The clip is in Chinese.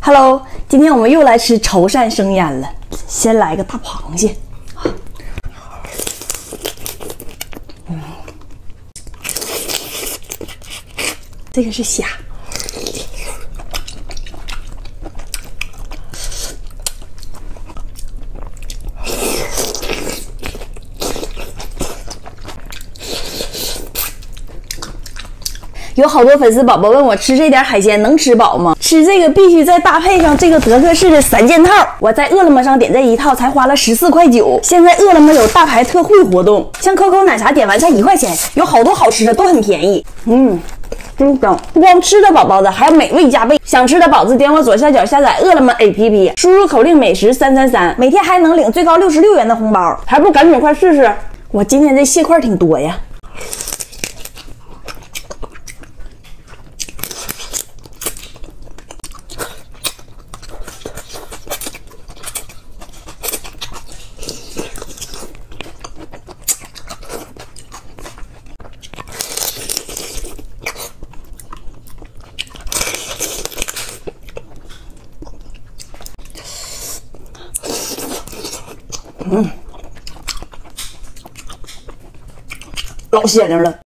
Hello， 今天我们又来吃潮汕生腌了。先来个大螃蟹，这个是虾。 有好多粉丝宝宝问我吃这点海鲜能吃饱吗？吃这个必须再搭配上这个德克士的3件套。我在饿了么上点这一套才花了14.9块。现在饿了么有大牌特惠活动，像 COCO 奶茶点完才1块钱，有好多好吃的都很便宜。真香！不光吃得饱饱的，还有美味加倍。想吃的宝子点我左下角下载饿了么 APP， 输入口令美食333，每天还能领最高66元的红包，还不赶紧快试试！我今天这蟹块挺多呀。 老鲜灵了。